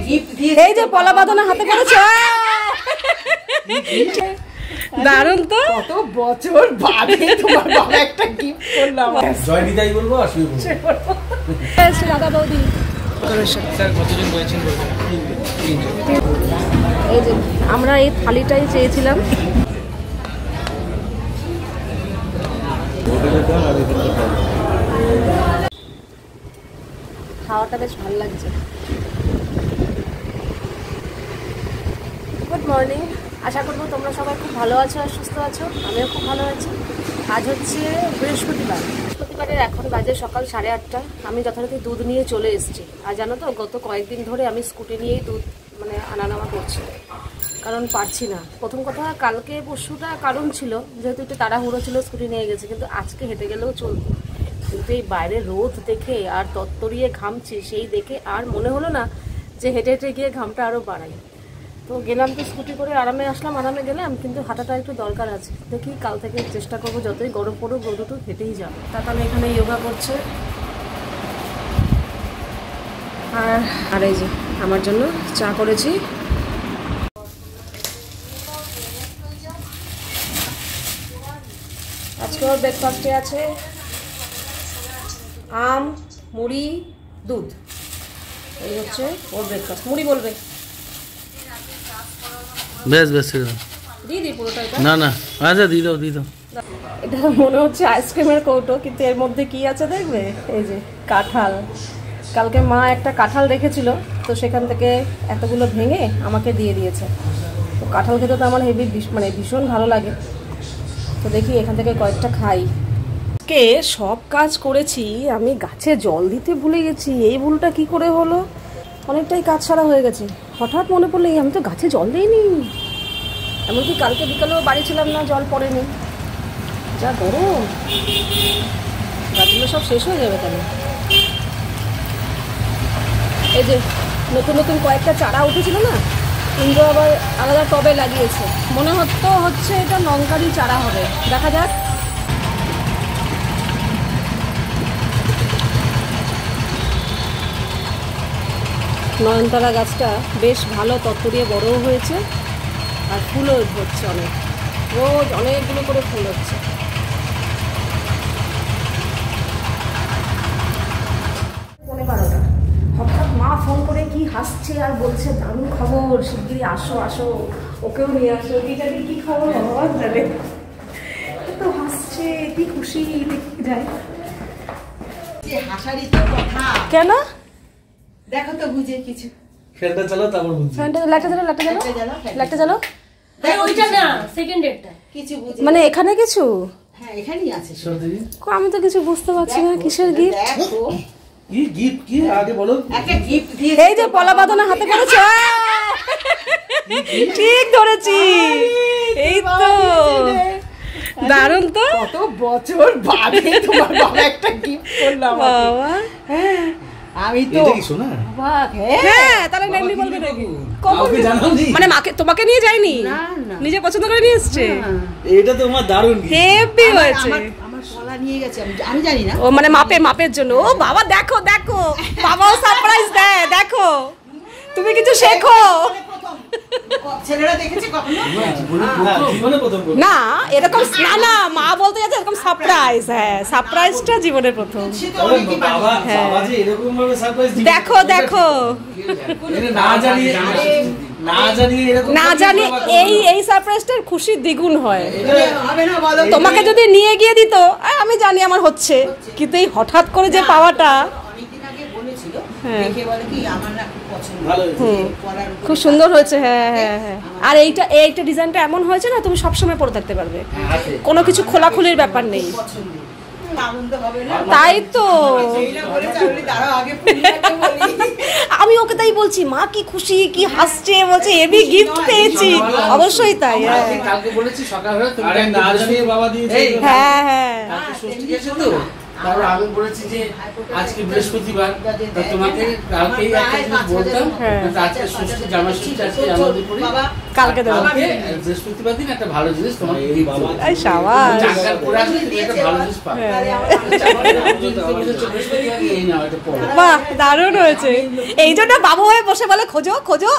এই যে পলা বাঁধানো হাতে করেছে, দারুণ তো। কত বছর বাদে তোমার বাবা একটা গিফট করলাম। জয় দিদাই বলবো আর শুয়ে পড়বো। দাদা বৌদি স্যার কতজন বলেছেন? এই যে আমরা এই থালিটাই চেয়েছিলাম। খাওয়াটা বেশ ভালো লাগছে। গুড মর্নিং, আশা করবো তোমরা সবাই খুব ভালো আছো আর সুস্থ আছো। আমিও খুব ভালো আছি। আজ হচ্ছে বৃহস্পতিবারের এখন বাজে সকাল 8:30। আমি যথারীতি দুধ নিয়ে চলে এসেছি। আর জানো তো, গত কয়েকদিন ধরে আমি স্কুটি নিয়েই দুধ আনা নেওয়া করছি, কারণ পারছি না। প্রথম কথা, কালকে পরশুটা কারণ ছিল, যেহেতু একটু তাড়াহুড়ো ছিল স্কুটি নিয়ে গেছে, কিন্তু আজকে হেঁটে গেলেও চলতো। কিন্তু এই বাইরে রোদ দেখে আর তত্তরিয়ে ঘামছি, সেই দেখে আর মনে হলো না যে হেঁটে হেঁটে গিয়ে ঘামটা আরও বাড়াই। তো গেলাম তো স্কুটি করে, আরামে আসলাম, আরামে গেলাম, কিন্তু হাঁটাটা একটু দরকার আছে। দেখি কাল থেকে চেষ্টা করবো যতই গরম পড়ুক রোদটু হেঁটেই যাবো। তাহলে এখানে যোগা করছে। আর এই যে আমার জন্য চা করেছি। আজকে ওর ব্রেকফাস্টে আছে আম, মুড়ি, দুধ। এই হচ্ছে ওর ব্রেকফাস্ট। মুড়ি বলবে? বেশ বেশ দিয়ে দিই পুরোটা? না না, আচ্ছা দিয়ে দাও। এটা মনে হচ্ছে আইসক্রিমের কৌটো, কিন্তু এর মধ্যে কি আছে দেখবে। এই যে কাঁঠাল। কালকে মা একটা কাঁঠাল রেখেছিল, তো সেখান থেকে এতগুলো ভেঙে আমাকে দিয়ে দিয়েছে। তো কাঁঠাল খেতে তো আমার হেভি ভীষণ ভালো লাগে। তো দেখি এখান থেকে কয়েকটা খাই। কে সব কাজ করেছি, আমি গাছে জল দিতে ভুলে গেছি। এই ভুলটা কি করে হলো? অনেকটাই কাজ সারা হয়ে গেছে, হঠাৎ মনে পড়লো আমি তো গাছে জল দিইনি। এমনকি কালকে বিকালেও বাড়ি ছিলাম না, জল পড়েনি। যা গরম, গাছগুলো সব শেষ হয়ে যাবে তাহলে। এই যে নতুন নতুন কয়েকটা চারা উঠেছিল না, ইন্দ্র আবার আলাদা টবে লাগিয়েছে। মনে হচ্ছে এটা লঙ্কারই চারা হবে, দেখা যাক। নয়নতারা গাছটা বেশ ভালো তত্তরিয়ে বড়ও হয়েছে, আর ফুলও হচ্ছে অনেক। রোজ অনেকগুলো করে ফুল হচ্ছে। হঠাৎ মা ফোন করে কি হাসছে আর বলছে দারুণ খবর, শিগগিরই আসো আসো, ওকেও নিয়ে আসো। কি খবর ভগবান জানে। তো হাসছে, কি খুশি যায়। হাসারই তো কথা। কেন? দেখো তো বুঝে কিছু। ফ্যানটা চালাও, তারপর বুঝছি। লাইটটা জ্বালো। ওইটা না, সেকেন্ড ডেটটা কিছু বুঝে। মানে এখানে কিছু? হ্যাঁ, এখানেই আছে। আমি তো কিছু বুঝতে পারছি না, কিসের গিফট? দেখো কি গিফট, কি আগে বলো। একটা গিফট দিয়ে। এই যে পলা বাঁধানো হাতে করেছে, ঠিক ধরেছি। এই তো দারুণ তো। কত বছর বাদে তোমার বাবা একটা গিফট করলাম। বাবা হ্যাঁ, আমি তো এটা কি শোনা? অবাক। হ্যাঁ, তাহলে নেমনি বলবে নাকি? কাউকে জানাওনি? মানে তোমাকে নিয়ে যায়নি? না না, নিজে পছন্দ করে নিয়ে এসছে। এটা তো আমার দারুণ গিফট। হেভি হয়েছে। আমার পলা নিয়ে গেছে, আমি জানি না। ও মানে মাপের জন্য। ও বাবা, দেখো বাবাও সারপ্রাইজ দেয়। দেখো, তুমি কিছু শেখো। ছেলেরা দেখেছে কখনো? জীবনে প্রথম। না এরকম না, মা বলতে যাচ্ছে এরকম সারপ্রাইজ। হ্যাঁ, সারপ্রাইজটা জীবনের প্রথম। বাবা যে এরকম ভাবে সারপ্রাইজ দিবে। দেখো না জানি এই সারপ্রাইজটার খুশি দ্বিগুণ হয়। তোমাকে যদি নিয়ে গিয়ে দিত, আমি জানি আমার হচ্ছে, কিন্তু এই হঠাৎ করে যে পাওয়াটা। খুব সুন্দর হয়েছে। হ্যাঁ, আর এইটা ডিজাইনটা এমন হয়েছে না, তুমি সবসময় পরে থাকতে পারবে, কোনো কিছু খোলাখুলির ব্যাপার নেই। তাই তো আমি ওকে তাই বলছি, মা কি খুশি, কি হাসছে, বলছে হেভি গিফট পেয়েছি। অবশ্যই তাই। কালকে বলেছি সকাল হলে তুমি না জানিয়ে বাবা দিয়েছে। হ্যাঁ, ষষ্ঠী গেছে তো, তারপর আমি বলেছি যে আজকে বৃহস্পতিবার, তো তোমাকে কালকেই একটা জিনিস বলতাম, আজকে ষষ্ঠী, জামা ষষ্ঠী, আজকে আমাদের পরে কালকে দেবো। বৃহস্পতিবার দিন একটা ভালো জিনিস তোমাকে gift দেবো। এই শাবাশ। চাঙ্গার পরে আসলে তুমি একটা ভালো জিনিস পাবে। বৃহস্পতিবার এই নাও, এটা পড়ো। বাহ, দারুণ হয়েছে। এই জন্য বাবু হয়ে বসে বলে খোঁজো খোঁজো।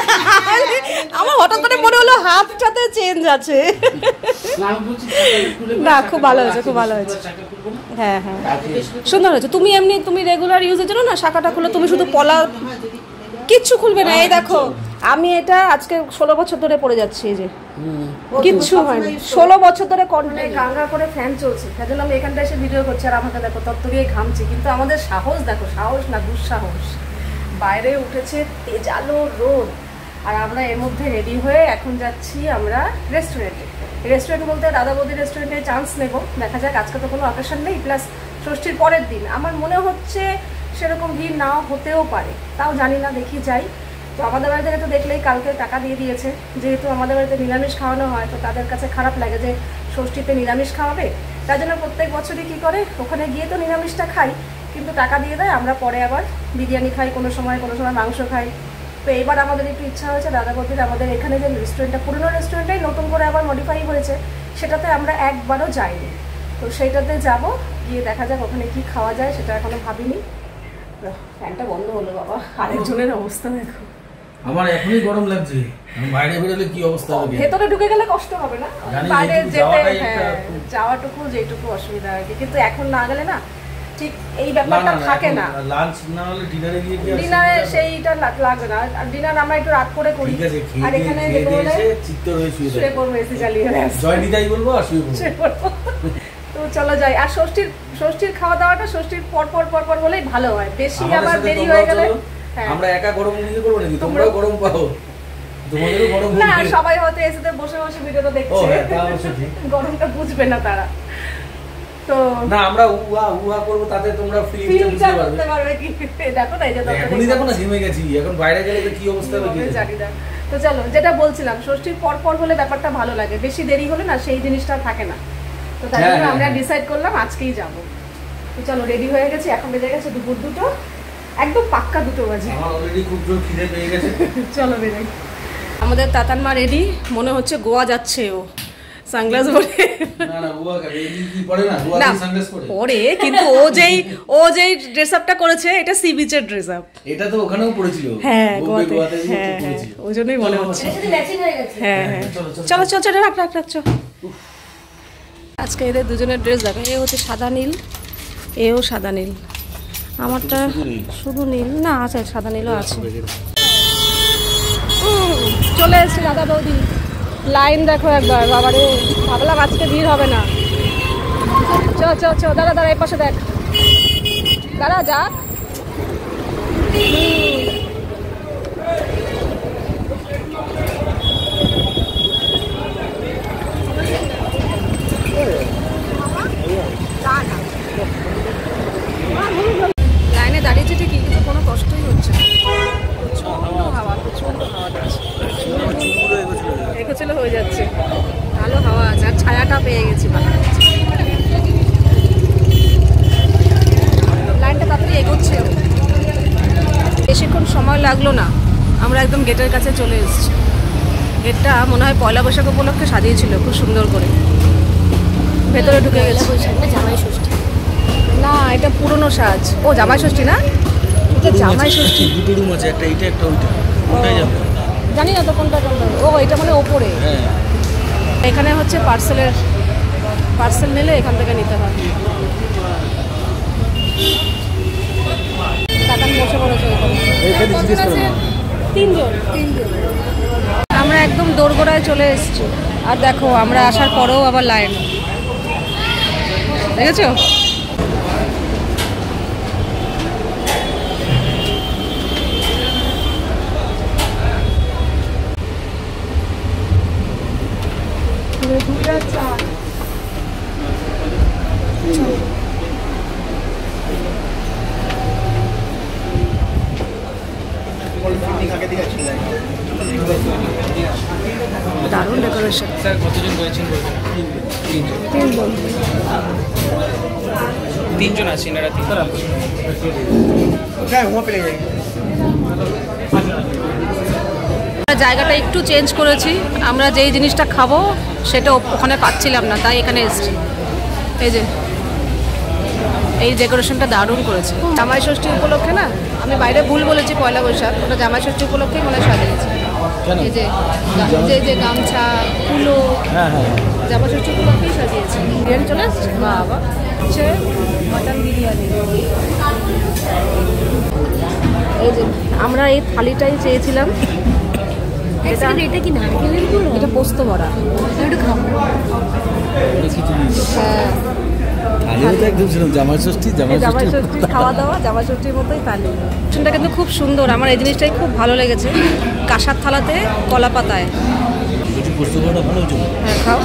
আমার হঠাৎ করে মনে হলো হাতটাতে চেঞ্জ আছে। না, আমি বলছি, না, খুব ভালো হয়েছে, খুব ভালো হয়েছে। হ্যাঁ হ্যাঁ, সুন্দর হয়েছে। তুমি এমনি তুমি রেগুলার ইউজের জন্য না শাখাটা খুলে তুমি শুধু পলা, কিচ্ছু খুলবে না। এই দেখো, আমি এটা আজকে 16 বছর ধরে পরে যাচ্ছি, এই যে কিচ্ছু হয়নি। 16 বছর ধরে কন্টিনিউ গাঙ্গা করে ফ্যান চলছে, তাই জন্য আমি এখানটা এসে ভিডিও করছি। আর আমাকে দেখো তত্ত্বরিয়ে ঘামছি, কিন্তু আমাদের সাহস দেখো, সাহস না দুঃসাহস। বাইরে উঠেছে তেজালো রোদ, আর আমরা এর মধ্যে রেডি হয়ে এখন যাচ্ছি আমরা রেস্টুরেন্টে। রেস্টুরেন্ট বলতে দাদা বৌদি রেস্টুরেন্টে চান্স নেব, দেখা যাক। আজকে তো কোনো অকেশন নেই, প্লাস ষষ্ঠীর পরের দিন। আমার মনে হচ্ছে সেরকম ভিড় নাও হতেও পারে, তাও জানি না, দেখি যাই। তো আমাদের বাড়ি থেকে তো দেখলেই কালকে টাকা দিয়ে দিয়েছে, যেহেতু আমাদের বাড়িতে নিরামিষ খাওয়ানো হয়, তো তাদের কাছে খারাপ লাগে যে ষষ্ঠীতে নিরামিষ খাওয়াবে। তার জন্য প্রত্যেক বছরই কী করে, ওখানে গিয়ে তো নিরামিষটা খাই, কিন্তু টাকা দিয়ে দেয়। আমরা পরে আবার বিরিয়ানি খাই, কোনো সময় মাংস খাই। তো এবার আমাদের একটু ইচ্ছা হয়েছে দাদা বৌদির, আমাদের এখানে যে রেস্টুরেন্টটা, পুরনো রেস্টুরেন্টটাই নতুন করে আবার মডিফাই হয়েছে, সেটাতে আমরা একবারও যাইনি। তো সেইটাতে যাব, গিয়ে দেখা যাক ওখানে কি খাওয়া যায়, সেটা এখনো ভাবিনি। ফ্যানটা বন্ধ হলো বাবা, আরেকজনের অবস্থা দেখো। আমার এখনই গরম লাগছে, বাইরে বেরোলে কি অবস্থা হবে? ভেতরে ঢুকে গেলে কষ্ট হবে না, জানি, বাইরে এইটুকু যেতে যাওয়াটাই হ্যাঁ, একটা- যাওয়াটুকু যেটুকু অসুবিধা আর কি। কিন্তু এখন না গেলে না ঠিক এই ব্যাপারটা থাকে না। লাঞ্চ না হলে ডিনারে গিয়ে কি ডিনারে সেইটা লাগবে না, আর ডিনার আমরা একটু রাত করে করি। ঠিক আছে, আর এখানে খেয়ে যেতে দিয়ে হলে এসে চিত্তর হয়ে শুয়ে শুয়ে থাকবো। পড়বো, এসি চালিয়ে ব্যাস। জয় নিতাই বলবো আর শুয়ে পড়বো। শুয়ে পড়বো। তো চলো যাই। আর ষষ্ঠীর খাওয়া দাওয়াটা ষষ্ঠীর পর বলেই ভালো হয়, বেশি আমাদের আবার সাথে দেরি তোমরাও হয়ে গেলে চলো, হ্যাঁ। আমরা একা গরম নিয়ে করবো নাকি? তোমরাও গরম পাও, তোমাদেরও গরম না, পড়বে। সবাই হয়তো এসিতে বসে বসে ভিডিওটা ও দেখছে, হ্যাঁ, তা অবশ্য ঠিক। গরমটা বুঝবে না তারা। তো না, আমরা উহা করবো, তাতে তোমরা ফিলিংসটা ফিলটা বুঝতে পারবে। করতে পারবে কি। দেখো না, এই যে ততটা এখনই দেখো না, ঘেমে গেছি, এখন বাইরে গেলে তো কি অবস্থা হবে কি আমি জানি। জানি না। তো চলো, যেটা বলছিলাম, ষষ্ঠীর পর হলে ব্যাপারটা ভালো লাগে, বেশি দেরি হলে না সেই জিনিসটা থাকে না। তো তাই হ্যাঁ, জন্য হ্যাঁ, আমরা হ্যাঁ। ডিসাইড করলাম আজকেই যাব। তো চলো, রেডি হয়ে গেছি, এখন বেজে গেছে দুপুর 2টো, একদম পাক্কা 2টো বাজে। আমার অলরেডি খুব জোর খিদে পেয়ে গেছে। চলো বেরোই। আমাদের তাতান মা রেডি, মনে হচ্ছে গোয়া যাচ্ছে ও, সানগ্লাস পরে। না না, উহা কেন, এই কি পরে না, উহা না দিয়ে সানগ্লাস পরে। পরে, কিন্তু ও যেই ড্রেস আপটা করেছে, এটা সি বিচের ড্রেস আপ। এটা তো ওখানেও পড়েছিল। হ্যাঁ, বোম্বে, গোয়াতে। গোয়াতে গিয়ে হ্যাঁ তো হ্যাঁ, পড়েছিল। ওই জন্যই মনে হচ্ছে। এর সাথে ম্যাচিং হয়ে গেছে। হ্যাঁ হ্যাঁ, চলো, চলো, চলো চলো চলো, রাখ চো। আজকে এদের দুজনের ড্রেস দেখো, এ হচ্ছে সাদা নীল, এও সাদা নীল, আমারটা শুধু নীল না, আছে সাদা নীলও আছে। চলে এসছে দাদা বৌদি, লাইন দেখো একবার, বাবারে, ভাবলাম আজকে ভিড় হবে না। চ দাদা এই পাশে দেখ, দাদা যা। লাইনে দাঁড়িয়েছে ঠিকই, কিন্তু কোনো কষ্টই হচ্ছে না। প্রচন্ড হাওয়া দিচ্ছে, এগোচলে হয়ে যাচ্ছে, ভালো হাওয়া আছে, আর ছায়াটা পেয়ে গেছি ভালো। লাইনটা তাড়াতাড়ি এগোচ্ছে, বেশিক্ষণ সময় লাগলো না, আমরা একদম গেটের কাছে চলে এসেছি। গেটটা মনে হয় পয়লা বৈশাখ উপলক্ষে সাজিয়েছিল খুব সুন্দর করে, ভেতরে ঢুকে গেছে। জামাই ষষ্ঠী না, এটা পুরনো সাজ। ও জামাই ষষ্ঠী না, এটা জামাই ষষ্ঠী। দুটো রুম আছে, একটা এইটা একটা ওইটা। কোনটায় যাবে? জানি না তো কোনটা। ও এটা মানে ওপরে। হ্যাঁ, এখানে হচ্ছে পার্সেল নিলে এখান থেকে নিতে হয়। কাতান বসে পড়েছে এইখানে জিজ্ঞেস করো না। তিনজন। আমরা একদম দোরগোড়ায় চলে এসেছি, আর দেখো আমরা আসার পরেও আবার লাইন, দেখেছো? দারুণ ডেকোরেশন। স্যার কতজন রয়েছেন? তিনজন। তিনজন আছি, এনারা তিনজন। জায়গাটা একটু চেঞ্জ করেছি, আমরা যেই জিনিসটা খাবো সেটা ওখানে পাচ্ছিলাম না, তাই এখানে এসেছি। এই যে এই ডেকোরেশনটা দারুণ করেছে, জামাই ষষ্ঠী উপলক্ষে না, আমি বাইরে ভুল বলেছি, পয়লা বৈশাখ, ওটা জামাই ষষ্ঠী উপলক্ষেই মনে সাজিয়েছে। এই যে যে গামছা ফুলো জামাই ষষ্ঠী উপলক্ষেই সাজিয়েছে। বিরিয়ানি চলে আসছে, বাবা হচ্ছে মাটন বিরিয়ানি। এই যে আমরা এই থালিটাই চেয়েছিলাম। এটা কি নারকেলের গুঁড়ো? এটা পোস্ত বড়া, একটু খাবো। হ্যাঁ জামাই ষষ্ঠী জামাই ষষ্ঠী খাওয়া দাওয়া, জামাই ষষ্ঠীর মতোই থালি। সেটা কিন্তু খুব সুন্দর, আমার এই জিনিসটাই খুব ভালো লেগেছে। কাঁসার থালাতে কলা পাতায়। হ্যাঁ খাও।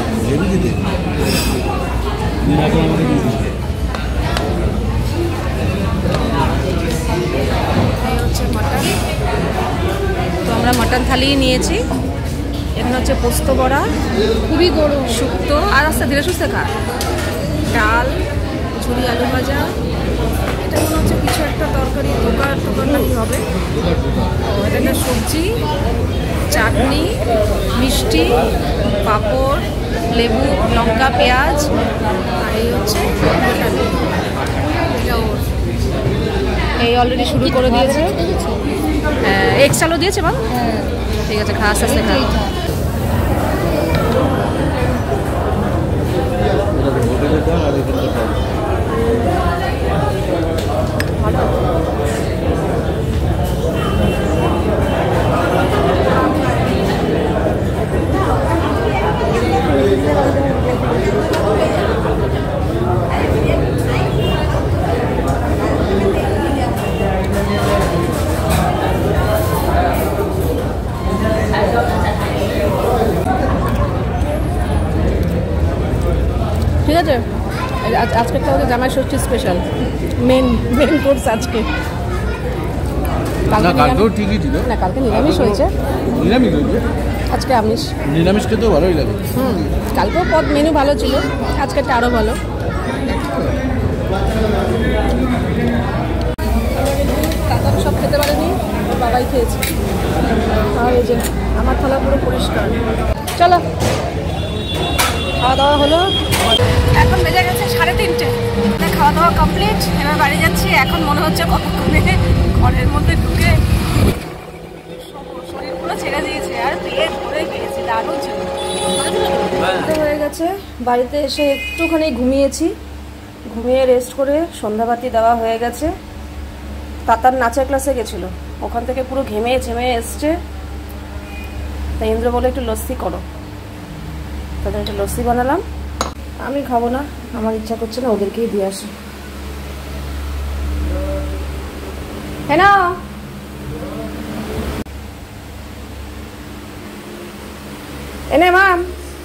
এই হচ্ছে মাটন, তো আমরা মাটন থালি নিয়েছি। এখানে হচ্ছে পোস্ত বড়া, খুবই গরম শুক্তো, আর আস্তে ধীরে সুস্থে খা, ডাল, ঝুরি আলু ভাজা, এটা মনে হচ্ছে কিছু একটা তরকারি, টোকার নাকি হবে। এটা একটা সবজি, চাটনি, মিষ্টি, পাঁপড়, লেবু, লঙ্কা, পেঁয়াজ, আর এই হচ্ছে এই অলরেডি শুরু করে দিয়েছে। এগ চালও দিয়েছে মা? ঠিক আছে, খা আস্তে আস্তে খা। ঠিক আছে, আজকে একটা হচ্ছে জামাই ষষ্ঠী স্পেশাল মেন কোর্স আজকে। কালকেও ঠিকই ছিল না, কালকে নিরামিষ হয়েছে, আজকে আমিষ। নিরামিষ খেতেও ভালোই লাগে। কালকেও পদ মেনু ভালো ছিল, আজকেরটা আরও ভালো। কাকা সব খেতে পারেনি, বাবাই খেয়েছে। আর এই যে আমার থালা পুরো পরিষ্কার। চলো, খাওয়া দাওয়া হলো, এখন বেজে গেছে 3:30। খাওয়া দাওয়া কমপ্লিট, এবার বাড়ি যাচ্ছি। এখন মনে হচ্ছে কতক্ষণে ঘরের মধ্যে ঢুকে শরীর পুরো ছেড়ে দিয়েছে, আর পেট ভরে পেয়েছি, দারুণ ছিল। হয়ে গেছে, বাড়িতে এসে একটুখানি ঘুমিয়েছি, ঘুমিয়ে রেস্ট করে সন্ধ্যাবাতি দেওয়া হয়ে গেছে। তাতার নাচের ক্লাসে গেছিলো, ওখান থেকে পুরো ঘেমে ঝেমে এসছে। তাই ইন্দ্র বলে একটু লস্যি করো, তাদের একটা লস্যি বানালাম। আমি খাবো না, আমার ইচ্ছা করছে না, ওদেরকেই দিয়ে আসি। হ্যাঁ না এনে মাম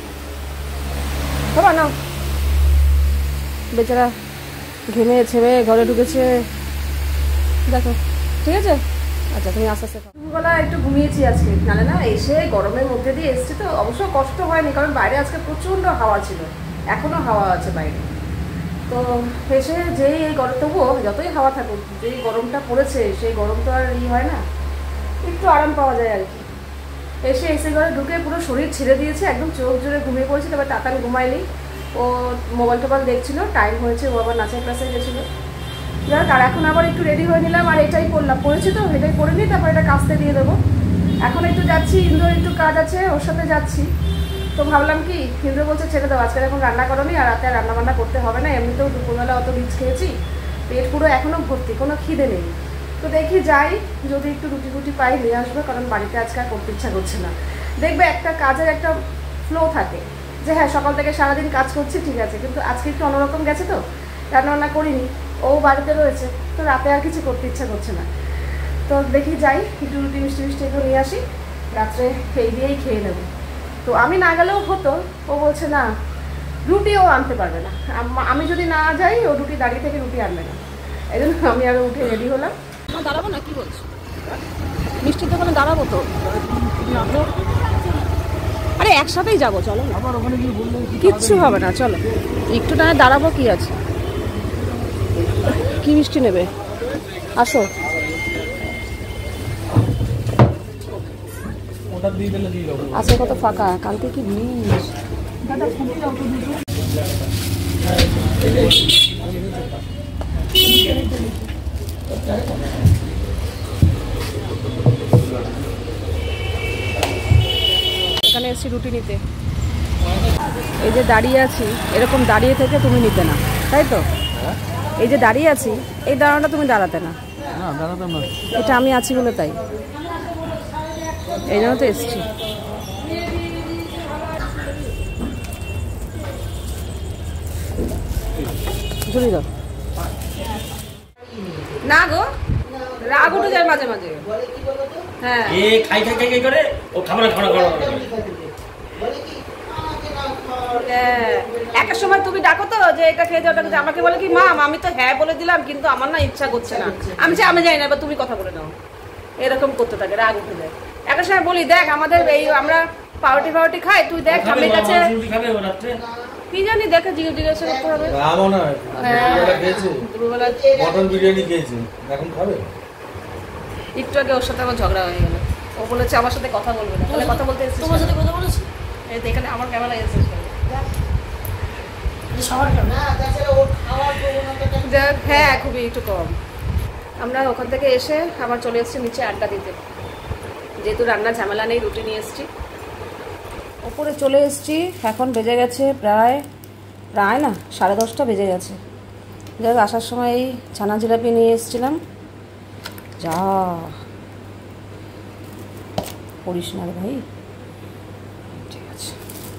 খাবা না, বেচারা ঘেমে ছেমে ঘরে ঢুকেছে, দেখো। ঠিক আছে, আচ্ছা তুমি আস্তে আস্তে দুপুরবেলা একটু ঘুমিয়েছি আজকে, নালে না এসে গরমের মধ্যে দিয়ে এসছি তো অবশ্য কষ্ট হয়নি, কারণ বাইরে আজকে প্রচণ্ড হাওয়া ছিল, এখনও হাওয়া আছে বাইরে। তো এসে যেই এই গরম, তবুও যতই হাওয়া থাকুক, যেই গরমটা পড়েছে সেই গরম তো আর হয় না, একটু আরাম পাওয়া যায় আর কি। এসে এসে ঘরে ঢুকে পুরো শরীর ছেড়ে দিয়েছে, একদম চোখ জোরে ঘুমিয়ে পড়েছি। তারপর টাকান ঘুমায়নি, ও মোবাইল টোবাইল দেখছিল, টাইম হয়েছে, ও আবার নাচের ক্লাসে গেছিলো। যাক, আর এখন আবার একটু রেডি হয়ে নিলাম, আর এটাই পরলাম, পরেছি তো এটাই পরে নিই, তারপর এটা কাচতে দিয়ে দেবো। এখন একটু যাচ্ছি, ইন্দ্রর একটু কাজ আছে, ওর সাথে যাচ্ছি। তো ভাবলাম কি, ইন্দ্র বলছে ছেড়ে দাও, আজকে এখন রান্না করো নি, আর রাতে রান্না বান্না করতে হবে না, এমনিতেও দুপুরবেলা অত রিচ খেয়েছি, পেট পুরো এখনও ভর্তি, কোনো খিদে নেই। তো দেখি যাই, যদি একটু রুটি রুটি পাই নিয়ে আসবো, কারণ বাড়িতে আজকে আর করতে ইচ্ছা করছে না। দেখবে একটা কাজের একটা ফ্লো থাকে, যে হ্যাঁ সকাল থেকে সারাদিন কাজ করছি, ঠিক আছে, কিন্তু আজকে একটু অন্যরকম গেছে, তো রান্না করিনি, ও বাড়িতে রয়েছে, তো রাতে আর কিছু করতে ইচ্ছা করছে না। তো দেখি যাই, একটু রুটি মিষ্টি মিষ্টি একটু নিয়ে আসি, রাত্রে এই দিয়েই খেয়ে নেবো। তো আমি না গেলেও হতো, ও বলছে না রুটিও আনতে পারবে না, আমি যদি না যাই ও রুটি দাঁড়িয়ে থেকে রুটি আনবে না, এই জন্য আমি আরও উঠে রেডি হলাম। দাঁড়াবো না, কি বলছো? মিষ্টির দোকানে দাঁড়াবো তো, আরে একসাথেই যাবো, চলো। কিচ্ছু হবে না, চলো একটু টানে দাঁড়াবো, কি আছে। কি মিষ্টি নেবে? আসো। ওটা দিয়ে দিলে দিয়ে দেবো। আজকে কত ফাঁকা, কালকে কি ভিড়। এখানে এসছি রুটি নিতে। এই যে দাঁড়িয়ে আছি, এরকম দাঁড়িয়ে থেকে তুমি নিতে না, তাই তো? এই যে দাঁড়িয়ে আছি, এই দাঁড়ানোটা তুমি দাঁড়াতে না। না দাঁড়াতাম না। এটা আমি আছি বলে তাই, এই জন্য তো এসছি। ঝুলি দাও না গো, রাগ উঠে যায় মাঝে মাঝে। হ্যাঁ এ খাই খাই খাই খাই করে ও খাবার খাবার খাবার একটা সময় তুমি ডাকো তো যে এটা খেয়ে যাও, ওটা আমাকে বলে কি মা আমি তো হ্যাঁ বলে দিলাম, কিন্তু আমার না ইচ্ছা করছে না, আমি যাই না, এবার তুমি কথা বলে নাও। এরকম করতে থাকে, রাগ উঠে যায়। একটা সময় বলি দেখ আমাদের এই আমরা পাউরুটি খাই, তুই দেখ ঠাম্মির কাছে কি জানি দেখে জিজ্ঞাসা করতে হবে। দুপুরবেলা মটন বিরিয়ানি খেয়েছে, এখন খাবে? একটু আগে ওর সাথে আমার ঝগড়া হয়ে গেল, ও বলেছে আমার সাথে কথা বলবে না। তাহলে কথা বলতে এসেছিস? তোমার সাথে কথা বলেছি এই এখানে আমার ক্যামেরা এসেছিস সবার কেন হ্যাঁ খুবই একটু কম। আমরা ওখান থেকে এসে আবার চলে এসেছি নিচে আড্ডা দিতে, যেহেতু রান্নার ঝামেলা নেই, রুটি নিয়ে এসেছি। ওপরে চলে এসেছি, এখন বেজে গেছে প্রায় না 10:30 বেজে গেছে। যাই হোক আসার সময় এই ছানা জিলাপি নিয়ে এসেছিলাম। যা করিস না রে ভাই, ঠিক আছে।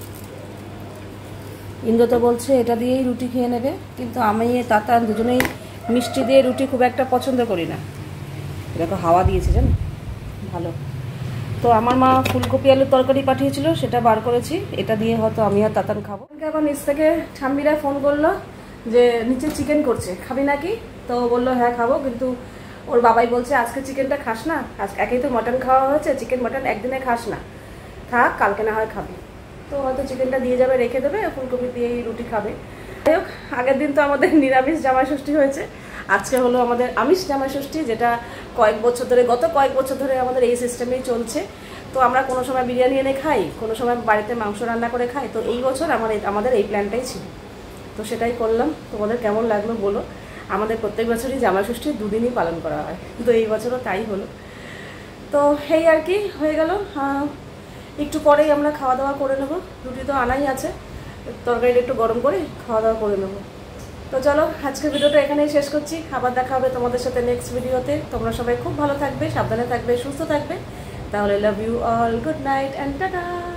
ইন্দ্র তো বলছে এটা দিয়েই রুটি খেয়ে নেবে, কিন্তু আমি তাতা দুজনেই মিষ্টি দিয়ে রুটি খুব একটা পছন্দ করি না। দেখো হাওয়া দিয়েছে জানো, ভালো। তো আমার মা ফুলকপি আলুর তরকারি পাঠিয়েছিল, সেটা বার করেছি, এটা দিয়ে হয়তো আমি আর তাতান খাবো। আবার নিচ থেকে ঠাম্মিরা ফোন করলো যে নিচে চিকেন করছে, খাবি নাকি? তো বললো হ্যাঁ খাবো, কিন্তু ওর বাবাই বলছে আজকে চিকেনটা খাস না, একেই তো মটন খাওয়া হয়েছে, চিকেন মটন একদিনে খাস না, থাক কালকে না হয় খাবি। তো হয়তো চিকেনটা দিয়ে যাবে, রেখে দেবে, ফুলকপি দিয়েই রুটি খাবে। যাই হোক আগের দিন তো আমাদের নিরামিষ জামাই ষষ্ঠী হয়েছে, আজকে হলো আমাদের আমিষ জামাই ষষ্ঠী, যেটা গত কয়েক বছর ধরে আমাদের এই সিস্টেমেই চলছে। তো আমরা কোনো সময় বিরিয়ানি এনে খাই, কোনো সময় বাড়িতে মাংস রান্না করে খাই। তো এই বছর আমাদের এই প্ল্যানটাই ছিল, তো সেটাই করলাম। তোমাদের কেমন লাগলো বলো। আমাদের প্রত্যেক বছরই জামাই ষষ্ঠী 2 দিনই পালন করা হয়, তো এই বছরও তাই হলো। তো এই আর কি হয়ে গেল। একটু পরেই আমরা খাওয়া দাওয়া করে নেবো, রুটি তো আনাই আছে, তরকারিটা একটু গরম করে খাওয়া দাওয়া করে নেবো। তো চলো আজকের ভিডিওটা এখানেই শেষ করছি, আবার দেখা হবে তোমাদের সাথে নেক্সট ভিডিওতে। তোমরা সবাই খুব ভালো থাকবে, সাবধানে থাকবে, সুস্থ থাকবে। তাহলে love you all, good night and tata.